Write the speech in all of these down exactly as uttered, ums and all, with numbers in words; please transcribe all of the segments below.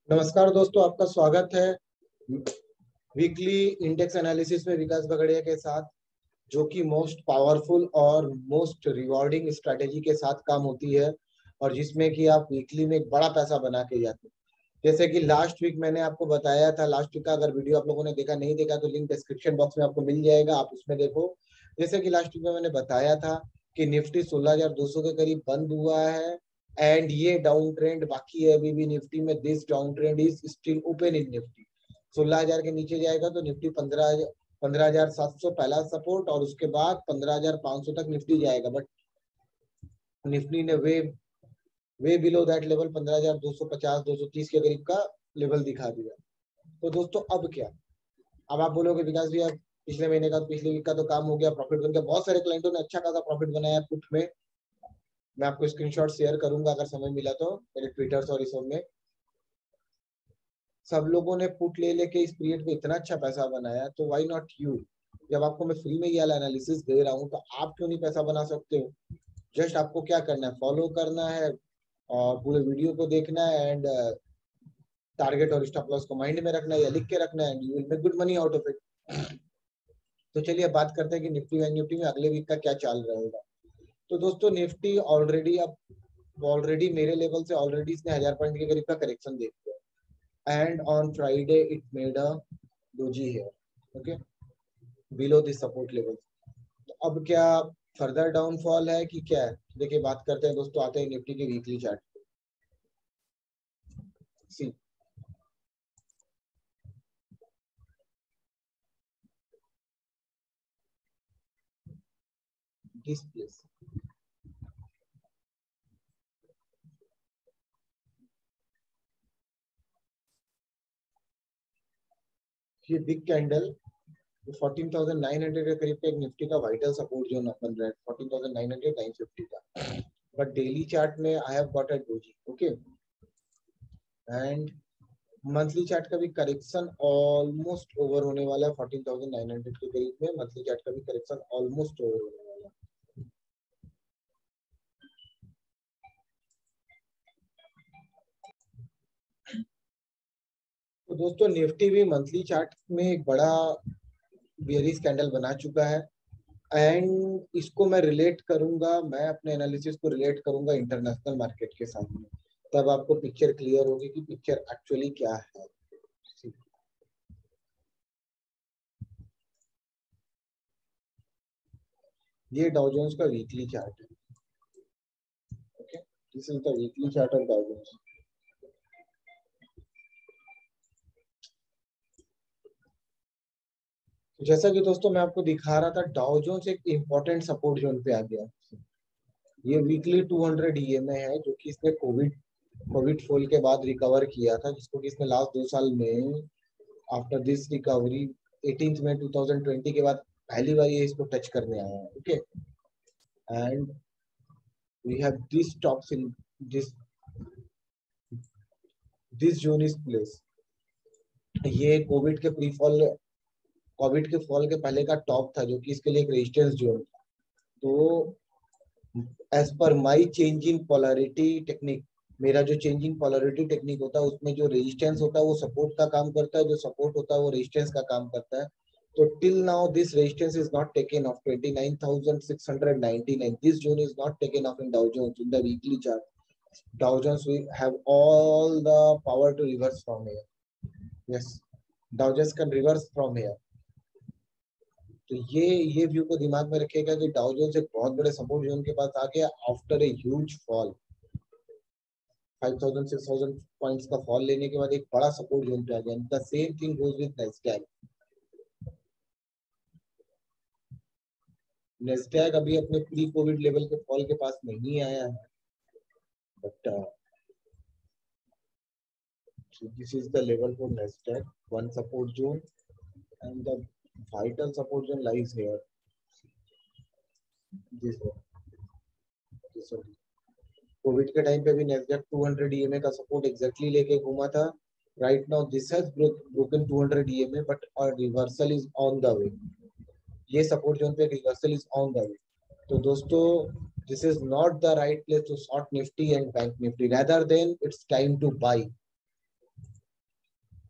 नमस्कार दोस्तों, आपका स्वागत है वीकली इंडेक्स एनालिसिस में विकास बगड़िया के साथ, जो कि मोस्ट पावरफुल और मोस्ट रिवॉर्डिंग स्ट्रेटेजी के साथ काम होती है और जिसमें कि आप वीकली में एक बड़ा पैसा बना के जाते हैं। जैसे कि लास्ट वीक मैंने आपको बताया था, लास्ट वीक का अगर वीडियो आप लोगों ने देखा नहीं देखा तो लिंक डिस्क्रिप्शन बॉक्स में आपको मिल जाएगा, आप उसमें देखो। जैसे कि लास्ट वीक में मैंने बताया था कि निफ्टी सोलह हजार दो सौ के करीब बंद हुआ है एंड ये डाउन ट्रेंड बाकी है अभी भी निफ्टी में। This down trend is still open in Nifty. सोलह हजार के नीचे जाएगा तो निफ्टी पंद्रह पंद्रह हजार सात सौ पहला सपोर्ट और उसके बाद पंद्रह हजार पांच सौ तक निफ्टी जाएगा। बट निफ्टी ने way way below that level पंद्रह हजार दो सौ पचास दो सौ तीस के करीब का लेवल दिखा दिया। तो दोस्तों अब क्या, अब आप बोलोगे विकास भैया पिछले महीने का पिछले वीक का तो काम हो गया, प्रॉफिट बन गया, बहुत सारे क्लाइंटों ने अच्छा खासा प्रॉफिट बनाया पुट में। मैं आपको स्क्रीनशॉट शेयर करूंगा अगर समय मिला तो मेरे ट्विटर और इस में। सब लोगों ने पुट ले लेके इस पीरियड पे इतना अच्छा पैसा बनाया, तो व्हाई नॉट यू। जब आपको मैं फ्री में ये एनालिसिस दे रहा हूँ तो आप क्यों नहीं पैसा बना सकते हो। जस्ट आपको क्या करना है, फॉलो करना है और पूरे वीडियो को देखना है एंड टारगेट और स्टॉप लॉस को माइंड में रखना है या लिख के रखना है, you will make good money out of it. तो चलिए अब बात करते हैं कि निफ्टी बैंक निफ्टी में अगले वीक का क्या चाल रहेगा। तो दोस्तों निफ्टी ऑलरेडी अब ऑलरेडी मेरे लेवल से ऑलरेडी इसने हजार पॉइंट के करीब का करेक्शन दे दिया and on Friday it made a doji है, okay, below this support level. तो अब क्या फर्दर डाउनफॉल है कि क्या है, देखिए बात करते हैं दोस्तों। आते हैं निफ्टी के weekly chart. See this place, ये big candle fourteen thousand nine hundred के करीब का एक निफ्टी का वाइटल सपोर्ट जोन बन रहा है, fourteen thousand nine hundred nine fifty का। बट डेली चार्ट में I have got a doji, okay, and monthly chart का भी करेक्शन ऑलमोस्ट ओवर होने वाला है। फोर्टीन थाउजेंड नाइन हंड्रेड के करीब में मंथली चार्ट का भी करेक्शन ऑलमोस्ट ओवर होने वाला है। तो दोस्तों निफ्टी भी मंथली चार्ट में एक बड़ा बेयरिश कैंडल बना चुका है एंड इसको मैं रिलेट करूंगा, मैं अपने एनालिसिस को रिलेट करूंगा इंटरनेशनल मार्केट के साथ में, तब आपको पिक्चर क्लियर होगी कि पिक्चर एक्चुअली क्या है। ये डाउ जोन्स का वीकली चार्ट है, okay, this is the weekly chart of Dow Jones. जैसा कि दोस्तों मैं आपको दिखा रहा था, डाउ जोन्स एक इंपॉर्टेंट सपोर्ट जोन पे आ गया। ये वीकली टू हंड्रेड ईएमए है जो कि इसने कोविड कोविड फॉल के बाद रिकवर किया था, जिसको कि इसने लास्ट दो साल में आफ्टर दिस रिकवरी एटीन्थ में टू थाउजेंड ट्वेंटी के बाद पहली बार ये इसको टच करने आया है, okay, and we have this tops in this this zone is place. ये कोविड के प्री फॉल कोविड के फॉल के पहले का टॉप था जो कि इसके लिए एक रेजिस्टेंस जोन था। तो एज पर माई चेंजिंग पोलैरिटी टेक्निक, मेरा जो चेंजिंग पोलैरिटी टेक्निक होता है उसमें जो रेजिस्टेंस होता है वो सपोर्ट का काम करता है, जो सपोर्ट होता है वो रेजिस्टेंस का काम करता है। तो till now this resistance is not taken off twenty nine thousand six hundred ninety nine, this zone is not taken off in Dow Jones in the weekly chart. Dow Jones will have all the power to reverse from here, yes, Dow Jones can reverse from here। तो ये ये view को दिमाग में रखिएगा कि Dow Jones एक बहुत बड़े सपोर्ट जोन के पास आ गया after a huge fall. Five thousand six thousand points का फॉल लेने के बाद एक बड़ा सपोर्ट जोन पे आ गया। The same thing goes with Nasdaq. Nasdaq अभी अपने प्री कोविड लेवल के फॉल के पास नहीं आया है, but this is the level for Nasdaq, one support zone and the vital support zone lies here, this one, this one। Covid के time पे भी नैस्डैक टू हंड्रेड ईएमए का सपोर्ट एग्जैक्टली लेके घूमा था। Right now this has broken two hundred EMA but और reversal is on the way. ये support zone पे reversal is on the way. तो दोस्तों this is not the right place to short Nifty and bank Nifty, rather than it's time to buy।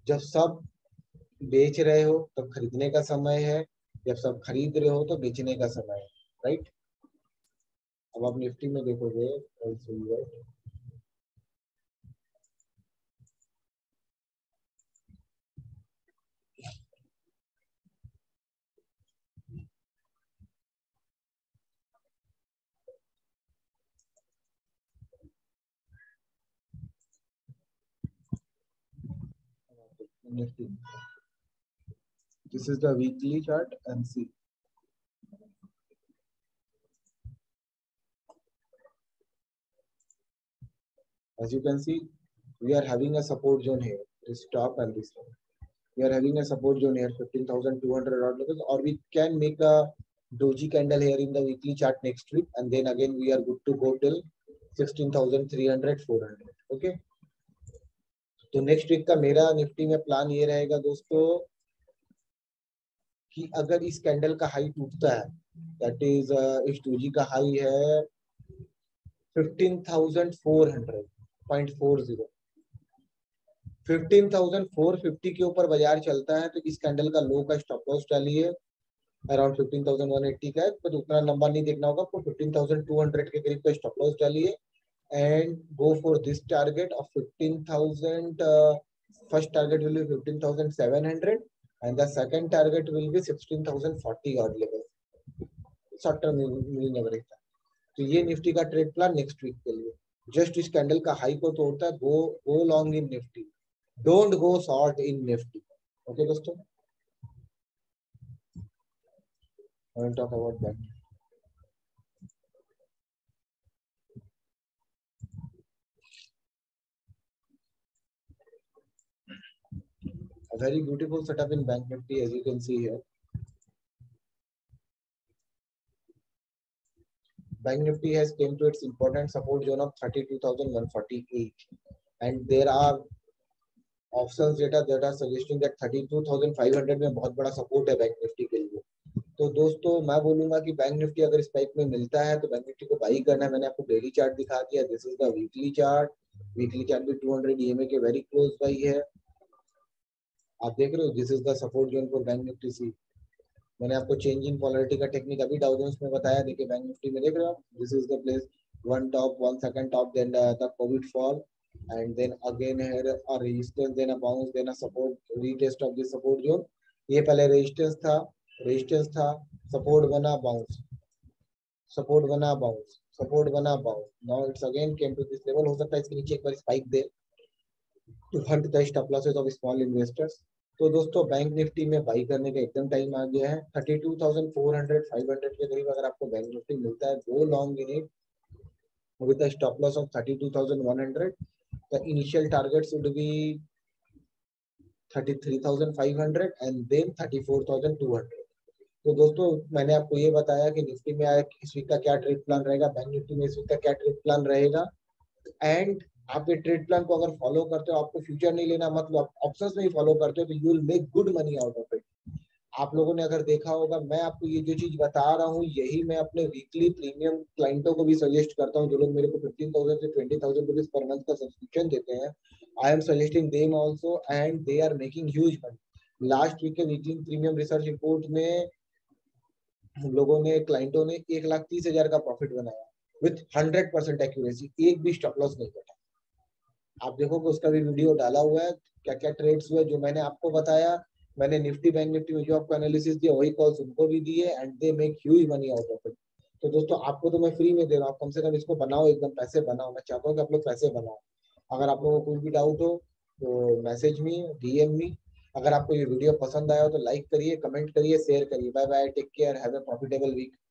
जब सब बेच रहे हो तब खरीदने का समय है, जब सब खरीद रहे हो तो बेचने का समय है, राइट। अब आप निफ्टी में देखोगे Nifty, this is the weekly chart and see, as you can see we are having a support zone here, this top and this one. We are having a support zone here, fifteen thousand two hundred odd levels, or we can make a doji candle here in the weekly chart next week, and then again we are good to go till sixteen thousand three hundred, four hundred. Okay, तो next week का मेरा Nifty में plan ये रहेगा दोस्तों कि अगर इस कैंडल का हाई टूटता है, दैट इज इस डोजी का हाई है fifteen thousand four hundred point four zero, fifteen thousand four fifty के ऊपर बाजार चलता है तो इस कैंडल का लो का स्टॉप लॉस डालिए, around fifteen thousand one eighty का है, तो उतना लंबा नहीं देखना होगा, आपको फिफ्टीन थाउजेंड टू हंड्रेड के करीब का स्टॉप लॉस डालिए and go for this target of fifteen thousand. First target will be fifteen thousand seven hundred and the second target will be sixteen thousand forty odd level, short term meaning average था. तो ये Nifty का trade plan next week के लिए, just इस candle का high को तोड़ता है, go go long in Nifty, don't go short in Nifty. Okay दोस्तों, I will talk about that. A very beautiful setup in Bank Nifty, as you can see here. Bank Nifty has came to its important support zone of thirty-two thousand one hundred forty-eight, and there are options data that are suggesting that thirty-two thousand five hundred में बहुत बड़ा support है bank Nifty के लिए. तो दोस्तों मैं बोलूंगा कि बैंक निफ्टी अगर इस टाइप में मिलता है तो बैंक निफ्टी को बाई करना है. मैंने आपको डेली चार्ट दिखा दिया, this is the weekly chart, weekly chart भी टू हंड्रेड ईएमए के वेरी क्लोज बाई है, आप देख रहे हो. This is the support zone for bank Nifty see. मैंने आपको चेंज इन पॉलरिटी का टेक्निक अभी डाउ जोन्स में बताया, देखिए बैंक निफ्टी में देख रहे हो आप, this is the place, one top, one second top, then the covid fall, and then again here a resistance, then a bounce, then a support, retest of the support zone. ये पहले resistance था, resistance था, support बना, bounce, support बना, bounce, support बना, bounce, now it's again came to this level. हो सकता है इसके नीचे एक बार स्पाइक दे to hunt the stop losses of small investors. तो दोस्तों बैंक निफ्टी में बाई करने का एकदम टाइम आ गया है. Thirty two thousand four hundred, five hundred के करीब अगर आपको बैंक निफ्टी मिलता है, go long in it with a stop loss of thirty-two thousand one hundred. The initial targets would be thirty-three thousand five hundred and then thirty-four thousand two hundred. तो दोस्तों मैंने आपको ये बताया कि निफ्टी में इस वीक का क्या ट्रेड प्लान रहेगा, बैंक निफ्टी में इस वीक का क्या ट्रेड प्लान रहेगा, एंड आप ये ट्रेड प्लान को अगर फॉलो करते हो, आपको फ्यूचर नहीं लेना, मतलब ऑप्शंस में ही फॉलो करते हो, तो you will make good money out of it. आप लोगों ने अगर देखा होगा, मैं आपको ये जो चीज बता रहा हूँ यही मैं अपने वीकली प्रीमियम क्लाइंटों को भी सजेस्ट करता हूँ, जो लोग मेरे को फिफ्टीन थाउजेंड से ट्वेंटी थाउजेंड रुपीज पर मंथ का सब्सक्रिप्शन देते हैं. I am suggesting them also and they are making huge money. Last week के वीकली प्रीमियम रिसर्च रिपोर्ट में हम लोगों ने, क्लाइंटों ने एक लाख तीस हजार का प्रॉफिट बनाया विथ हंड्रेड परसेंट एक्यूरेसी, एक भी स्टॉप लॉस नहीं कटा. आप देखोगे उसका भी वीडियो डाला हुआ है, क्या क्या ट्रेड्स हुए जो मैंने आपको बताया. मैंने निफ्टी बैंक निफ्टी में जो आपको एनालिसिस दिया वही कॉल्स उनको भी दिए, and they make huge money out of it. तो दोस्तों आपको तो मैं फ्री में दे रहा हूँ, आप कम से कम इसको बनाओ, एकदम पैसे बनाओ. मैं चाहता हूँ कि आप लोग पैसे बनाओ. अगर आप लोगों को कोई भी डाउट हो तो मैसेज मी, डीएम मी. अगर आपको ये वीडियो पसंद आया हो तो लाइक करिए, कमेंट करिए, शेयर करिए. Bye bye, take care, have a profitable week.